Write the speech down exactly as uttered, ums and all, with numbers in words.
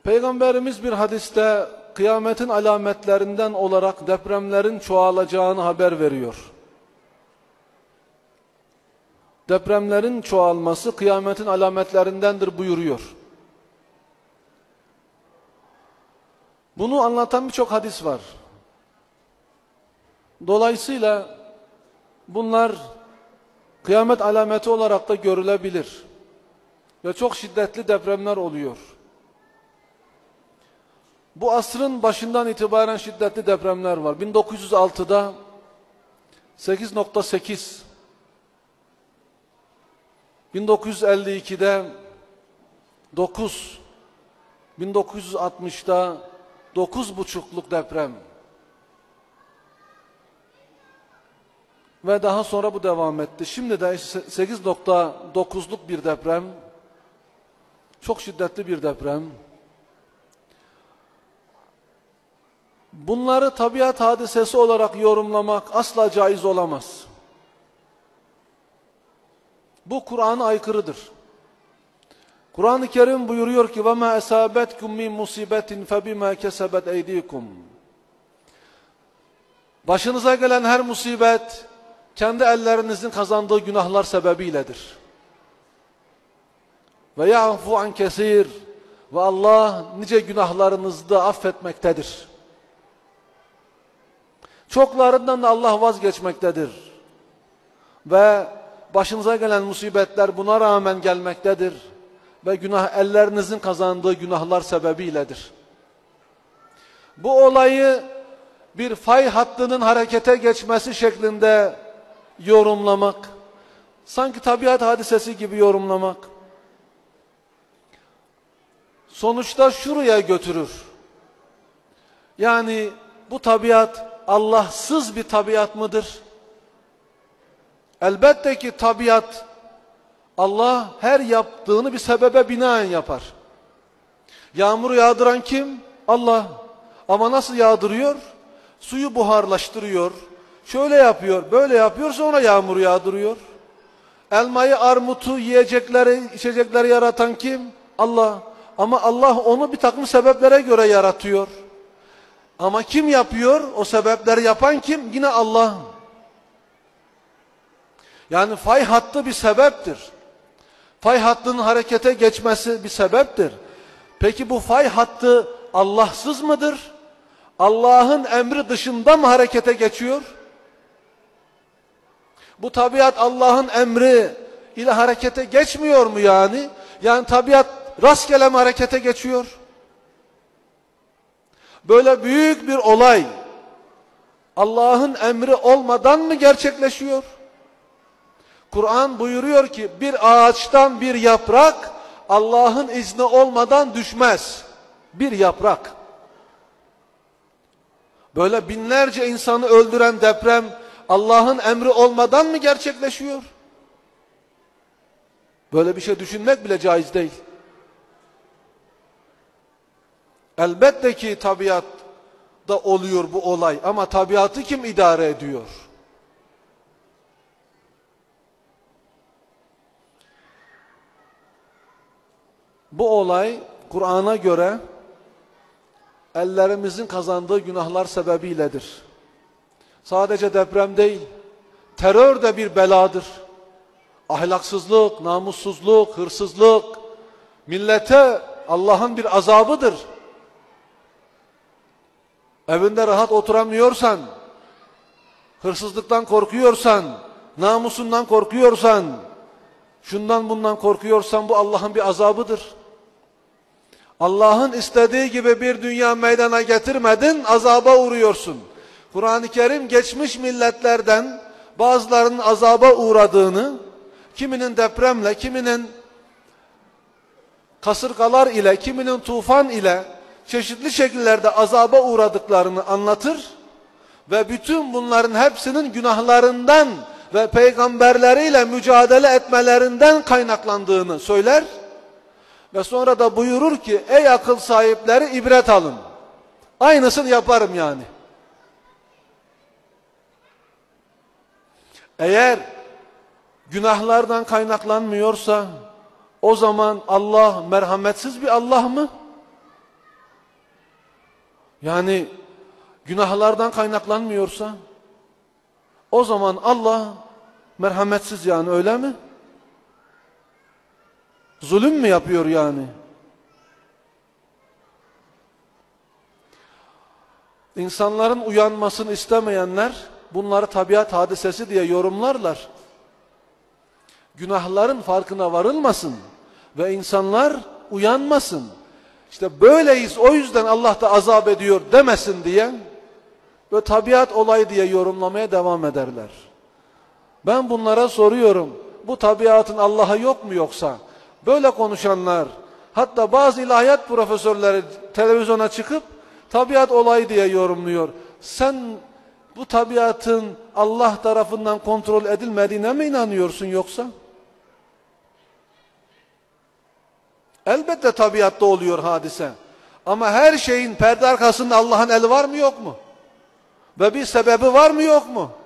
Peygamberimiz bir hadiste kıyametin alametlerinden olarak depremlerin çoğalacağını haber veriyor. Depremlerin çoğalması kıyametin alametlerindendir buyuruyor. Bunu anlatan birçok hadis var. Dolayısıyla bunlar kıyamet alameti olarak da görülebilir. Ve çok şiddetli depremler oluyor. Bu asrın başından itibaren şiddetli depremler var. bin dokuz yüz altıda sekiz nokta sekiz, bin dokuz yüz elli ikide dokuz, bin dokuz yüz altmışta dokuz buçukluk deprem. Ve daha sonra bu devam etti. Şimdi de sekiz nokta dokuzluk bir deprem. Çok şiddetli bir deprem. Bunları tabiat hadisesi olarak yorumlamak asla caiz olamaz. Bu Kur'an'a aykırıdır. Kur'an-ı Kerim buyuruyor ki وَمَا أَسَابَتْكُمْ مِنْ مُصِيبَةٍ فَبِمَا كَسَبَتْ اَيْدِيكُمْ. Başınıza gelen her musibet kendi ellerinizin kazandığı günahlar sebebiyledir. Ve ya'fu an kesir, ve Allah nice günahlarınızı da affetmektedir. Çoklarından da Allah vazgeçmektedir. Ve başınıza gelen musibetler buna rağmen gelmektedir. Ve günah ellerinizin kazandığı günahlar sebebiyledir. Bu olayı bir fay hattının harekete geçmesi şeklinde yorumlamak, sanki tabiat hadisesi gibi yorumlamak, sonuçta şuraya götürür. Yani bu tabiat Allahsız bir tabiat mıdır? Elbette ki tabiat, Allah her yaptığını bir sebebe binaen yapar. Yağmuru yağdıran kim? Allah. Ama nasıl yağdırıyor? Suyu buharlaştırıyor. Şöyle yapıyor, böyle yapıyor, sonra yağmuru yağdırıyor. Elmayı, armutu, yiyecekleri, içecekleri yaratan kim? Allah. Ama Allah onu bir takım sebeplere göre yaratıyor. Ama kim yapıyor? O sebepleri yapan kim? Yine Allah. Yani fay hattı bir sebeptir. Fay hattının harekete geçmesi bir sebeptir. Peki bu fay hattı Allahsız mıdır? Allah'ın emri dışında mı harekete geçiyor? Bu tabiat Allah'ın emri ile harekete geçmiyor mu yani? Yani tabiat rastgele mi harekete geçiyor? Böyle büyük bir olay Allah'ın emri olmadan mı gerçekleşiyor? Kur'an buyuruyor ki bir ağaçtan bir yaprak Allah'ın izni olmadan düşmez. Bir yaprak. Böyle binlerce insanı öldüren deprem Allah'ın emri olmadan mı gerçekleşiyor? Böyle bir şey düşünmek bile caiz değil. Elbette ki tabiatta oluyor bu olay ama tabiatı kim idare ediyor? Bu olay Kur'an'a göre ellerimizin kazandığı günahlar sebebiyledir. Sadece deprem değil, terör de bir beladır. Ahlaksızlık, namussuzluk, hırsızlık, millete Allah'ın bir azabıdır. Evinde rahat oturamıyorsan, hırsızlıktan korkuyorsan, namusundan korkuyorsan, şundan bundan korkuyorsan bu Allah'ın bir azabıdır. Allah'ın istediği gibi bir dünya meydana getirmedin, azaba uğruyorsun. Kur'an-ı Kerim geçmiş milletlerden bazılarının azaba uğradığını, kiminin depremle, kiminin kasırgalar ile, kiminin tufan ile çeşitli şekillerde azaba uğradıklarını anlatır ve bütün bunların hepsinin günahlarından ve peygamberleriyle mücadele etmelerinden kaynaklandığını söyler ve sonra da buyurur ki ey akıl sahipleri ibret alın. Aynısını yaparım yani. Eğer günahlardan kaynaklanmıyorsa o zaman Allah merhametsiz bir Allah mı? yani günahlardan kaynaklanmıyorsa, o zaman Allah merhametsiz yani, öyle mi? Zulüm mü yapıyor yani? İnsanların uyanmasını istemeyenler bunları tabiat hadisesi diye yorumlarlar. Günahların farkına varılmasın ve insanlar uyanmasın. İşte böyleyiz, o yüzden Allah da azap ediyor demesin diye ve tabiat olayı diye yorumlamaya devam ederler. Ben bunlara soruyorum, bu tabiatın Allah'ı yok mu yoksa? Böyle konuşanlar, hatta bazı ilahiyat profesörleri televizyona çıkıp tabiat olayı diye yorumluyor. Sen bu tabiatın Allah tarafından kontrol edilmediğine mi inanıyorsun yoksa? Elbette tabiatta oluyor hadise. Ama her şeyin perde arkasında Allah'ın eli var mı yok mu? Ve bir sebebi var mı yok mu?